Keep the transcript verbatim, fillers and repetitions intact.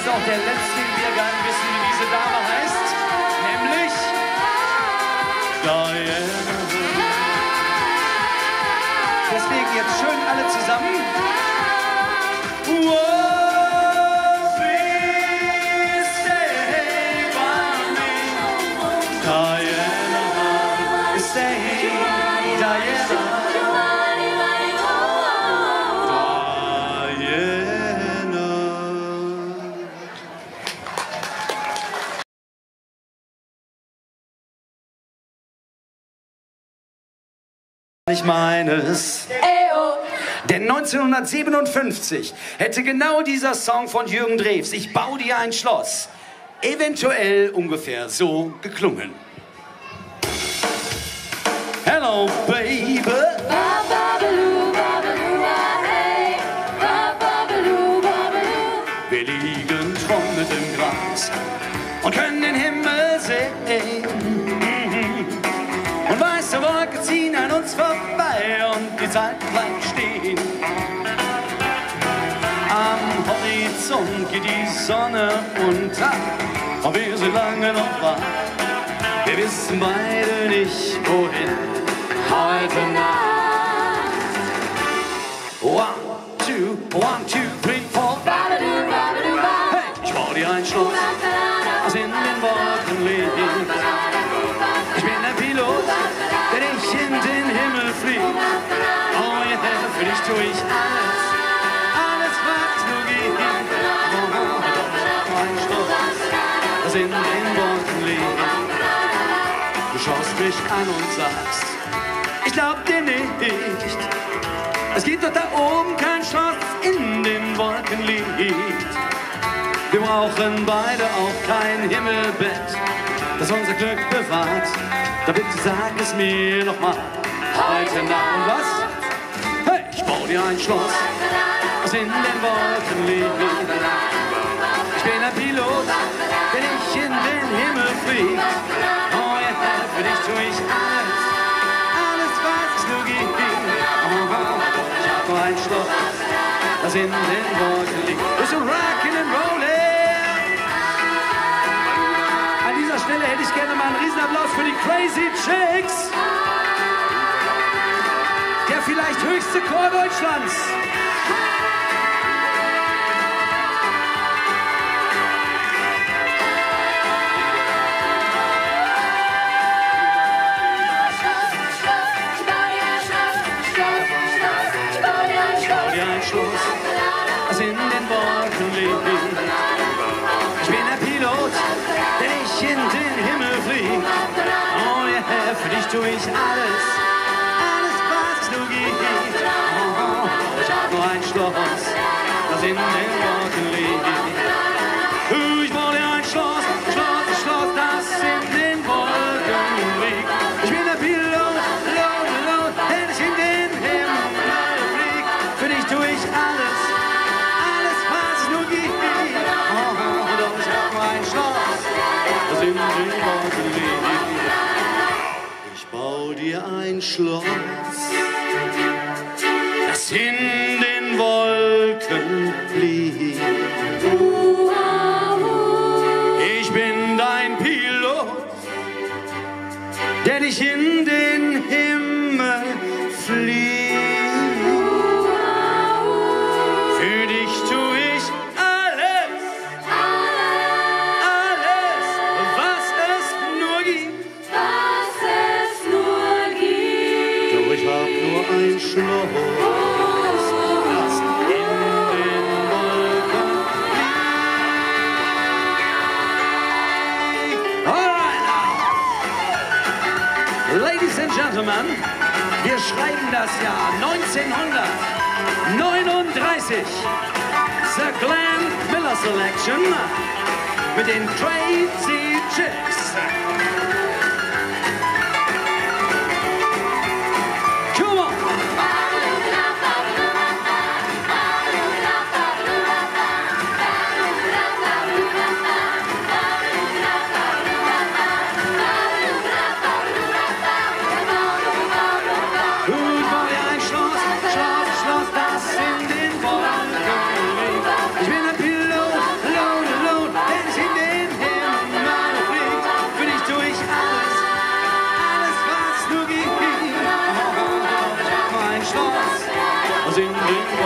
ist auch der letzte im Biergarten wissen, wie diese Dame heißt. Nämlich Diana. Deswegen jetzt schön alle zusammen. Whoa. Ich meines. Denn neunzehnhundertsiebenundfünfzig hätte genau dieser Song von Jürgen Drews, Ich bau dir ein Schloss, eventuell ungefähr so geklungen. Hello, baby. Wir liegen trocknet im Gras und können den Himmel sehen. Und weiße Wolken ziehen an uns vorbei und die Zeit bleibt stehen. Am Horizont geht die Sonne unter und wir sind lange noch wach. Wir wissen beide nicht, wohin heute Nacht. One, two, one, two, three, four. Hey, ich bau dir ein Schloss, das in den Wolken liegt. Ich bin der Pilot, der dich in den Himmel fliegt. Oh ja, yeah, für dich tue ich alles, alles was nur geht. Oh, doch ein Schloss, das in den Wolken liegt. Du schaust mich an und sagst, ich glaub dir nicht. Es gibt doch da oben kein Schloss, das in den Wolken liegt. Wir brauchen beide auch kein Himmelbett, das unser Glück bewahrt. Da bitte sag es mir noch mal heute Nacht. Was? Hey, ich bau dir ein Schloss, das in den Wolken liegt. Ich bin ein Pilot, der dich in den Himmel fliegt. Oh ja, yeah, für dich tue ich alles, alles was nur geht. Oh, ich hab nur ein Schloss, das in den Wolken liegt. Bist du rockin' and rollin'? An dieser Stelle hätte ich gerne mal einen Riesenapplaus für die Crazy Chicks. Der vielleicht höchste Chor Deutschlands. Das in den Wolken liegt. Ich bin der Pilot, der dich in den Himmel fliegt. Oh ja, yeah, für dich tue ich alles, alles was nur geht. Oh, ich hab nur ein Schloss, das in den Wolken liegt. Ich bau dir ein Schloss, Schloss, Schloss, das in den Wolken liegt. Ich bin der Pilot, Pilot, Pilot, der dich in den Himmel fliegt. Für dich tue ich alles, alles was nur geht. Oh, doch ich hab nur ein Schloss, das in den Wolken liegt. Ich bau dir ein Schloss, das in den Wolken liegt. Ich bin dein Pilot, der dich in den Himmel fliegt. Für dich tue ich alles, alles, was es nur gibt. Doch ich hab nur ein Schloss, das in den Wolken liegt. All right now. Ladies and Gentlemen, wir schreiben das Jahr neunzehnhundertneununddreißig. The Glenn Miller Selection mit den Crazy Chicks. Come on! Ich bin ein Pilot, Pilot, in den